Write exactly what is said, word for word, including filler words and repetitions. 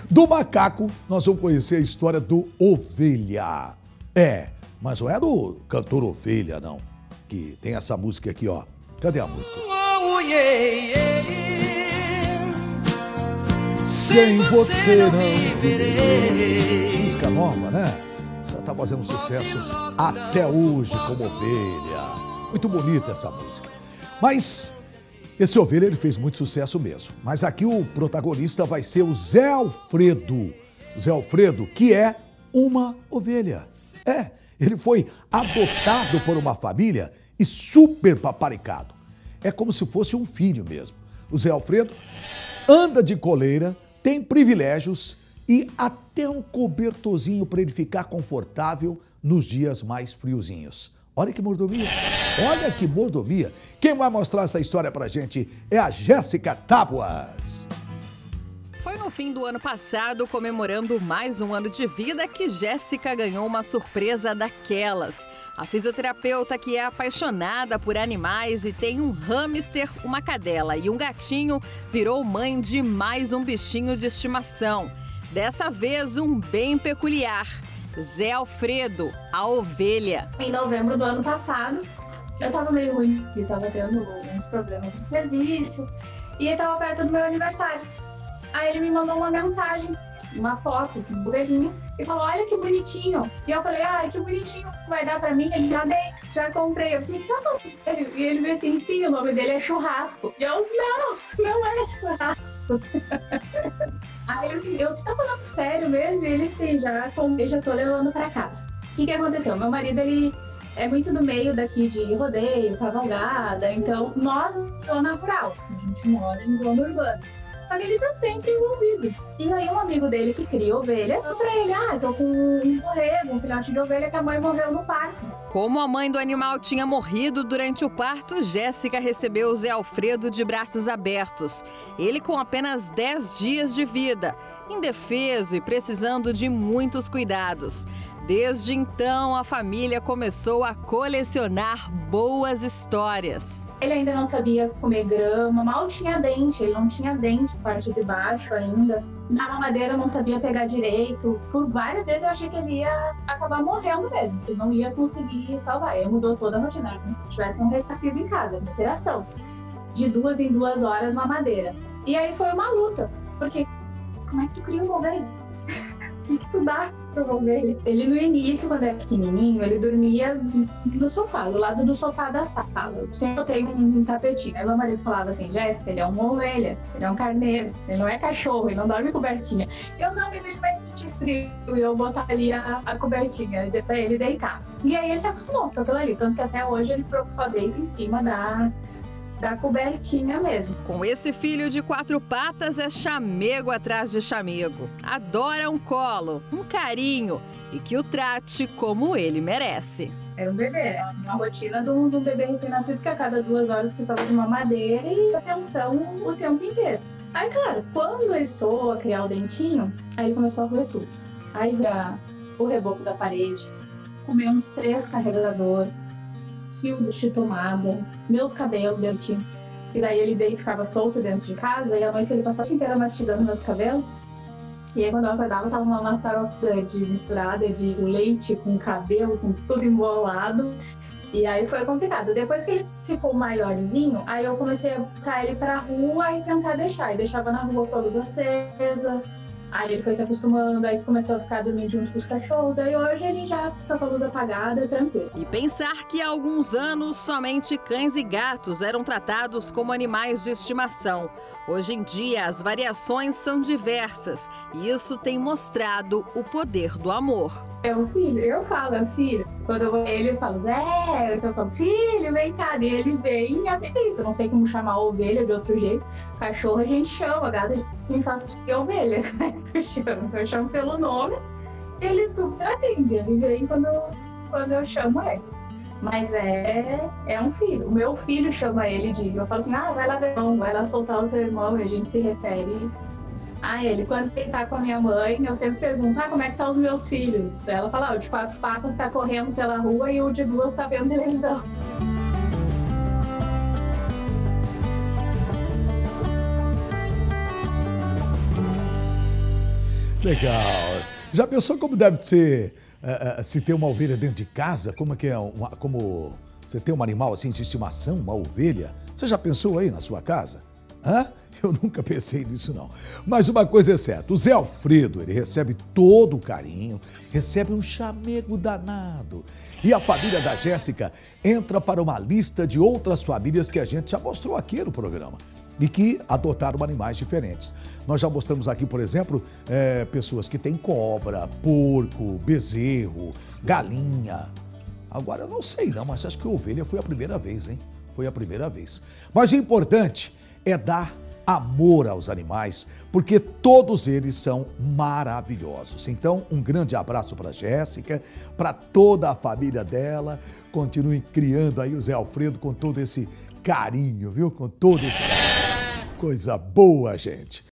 Do macaco, nós vamos conhecer a história do Ovelha. É, mas não é do cantor Ovelha, não. Que tem essa música aqui, ó. Cadê a música? Oh, yeah, yeah. Sem você não viverei. Música nova, né? Essa tá fazendo sucesso até hoje como Ovelha. Muito bonita essa música. Mas esse Ovelha, ele fez muito sucesso mesmo. Mas aqui o protagonista vai ser o Zé Alfredo. Zé Alfredo, que é uma ovelha. É, ele foi adotado por uma família e super paparicado. É como se fosse um filho mesmo. O Zé Alfredo anda de coleira, tem privilégios e até um cobertorzinho para ele ficar confortável nos dias mais friozinhos. Olha que mordomia, olha que mordomia. Quem vai mostrar essa história pra gente é a Jéssica Tábuas. Foi no fim do ano passado, comemorando mais um ano de vida, que Jéssica ganhou uma surpresa daquelas. A fisioterapeuta, que é apaixonada por animais e tem um hamster, uma cadela e um gatinho, virou mãe de mais um bichinho de estimação. Dessa vez, um bem peculiar. Zé Alfredo, a ovelha. Em novembro do ano passado, eu tava meio ruim, eu tava tendo alguns problemas no serviço e estava perto do meu aniversário. Aí ele me mandou uma mensagem, uma foto, um ovelhinho, e falou, olha que bonitinho. E eu falei, ai, que bonitinho, vai dar pra mim? Ele já dei, já comprei. Eu falei, você tá sério? E ele veio assim, sim, o nome dele é Churrasco. E eu, não, não é Churrasco. Aí ele assim, eu, você tá falando sério mesmo? E ele, sim, já comprei, já tô levando pra casa. O que que aconteceu? Meu marido, ele é muito do meio daqui de rodeio, cavalgada, então nós, zona rural, a gente mora em zona urbana. Só que ele tá sempre envolvido. E aí um amigo dele que cria ovelhas, falou pra ele, ah, eu tô com um borrego, um filhote de ovelha que a mãe morreu no parto. Como a mãe do animal tinha morrido durante o parto, Jéssica recebeu o Zé Alfredo de braços abertos. Ele com apenas dez dias de vida, indefeso e precisando de muitos cuidados. Desde então, a família começou a colecionar boas histórias. Ele ainda não sabia comer grama, mal tinha dente, ele não tinha dente, parte de baixo ainda. Na mamadeira não sabia pegar direito. Por várias vezes eu achei que ele ia acabar morrendo mesmo, que não ia conseguir salvar. Ele mudou toda a rotina, como se tivesse um recascido em casa, uma operação. De duas em duas horas mamadeira. E aí foi uma luta, porque como é que tu cria uma ovelha? O que que tu dá pra uma ovelha? Ele no início, quando era pequenininho, ele dormia no sofá, do lado do sofá da sala. Eu sempre botei um, um tapetinho. Aí meu marido falava assim, Jéssica, ele é uma ovelha, ele é um carneiro, ele não é cachorro, ele não dorme cobertinha. Eu não, mas ele vai sentir frio. E eu botaria a, a cobertinha pra ele deitar. E aí ele se acostumou com aquilo ali, tanto que até hoje ele só deita em cima da... da cobertinha mesmo. Com esse filho de quatro patas, é chamego atrás de chamego. Adora um colo, um carinho e que o trate como ele merece. Era um bebê, uma rotina do, do bebê recém-nascido que a cada duas horas precisava de uma madeira e atenção o tempo inteiro. Aí, claro, quando ele soou a criar o dentinho, aí ele começou a roer tudo. Aí já o reboco da parede, comeu uns três carregadores, fio de tomada, meus cabelos dentro. E daí ele daí ficava solto dentro de casa e à noite ele passava a noite inteira mastigando meus cabelos. E aí quando eu acordava tava uma maçaroca de misturada de leite com cabelo, com tudo embolado. E aí foi complicado. Depois que ele ficou maiorzinho, aí eu comecei a botar ele pra rua e tentar deixar. E deixava na rua com a luz acesa. Aí ele foi se acostumando, aí começou a ficar dormindo junto com os cachorros. Aí hoje ele já fica com a luz apagada, tranquilo. E pensar que há alguns anos somente cães e gatos eram tratados como animais de estimação. Hoje em dia as variações são diversas e isso tem mostrado o poder do amor. É um filho, eu falo, é um filho. Quando eu vou ele, eu falo, Zé, eu falo, filho, vem cá. E ele vem e até isso. Eu não sei como chamar a ovelha de outro jeito. Cachorro a gente chama, gata a gente faz que ovelha. Como é que tu chama? Então eu chamo pelo nome. Ele super atende, ele vem quando, quando eu chamo ele. Mas é, é um filho. O meu filho chama ele de... Eu falo assim, ah, vai lá ver, vai lá soltar o teu irmão. E a gente se refere a ele. Quando ele tá com a minha mãe, eu sempre pergunto, ah, como é que tá os meus filhos? Ela fala, ah, o de quatro patas tá correndo pela rua e o de duas tá vendo televisão. Legal. Já pensou como deve ser uh, uh, se ter uma ovelha dentro de casa? Como é que é? Uma, como você tem um animal assim de estimação, uma ovelha? Você já pensou aí na sua casa? Hã? Eu nunca pensei nisso não. Mas uma coisa é certa, o Zé Alfredo, ele recebe todo o carinho, recebe um chamego danado. E a família da Jéssica entra para uma lista de outras famílias que a gente já mostrou aqui no programa e que adotaram animais diferentes. Nós já mostramos aqui, por exemplo, é, pessoas que têm cobra, porco, bezerro, galinha. Agora eu não sei não, mas acho que ovelha foi a primeira vez, hein? Foi a primeira vez. Mas o importante é dar amor aos animais, porque todos eles são maravilhosos. Então, um grande abraço para Jéssica, para toda a família dela. Continuem criando aí o Zé Alfredo com todo esse carinho, viu? Com todo esse carinho. Coisa boa, gente.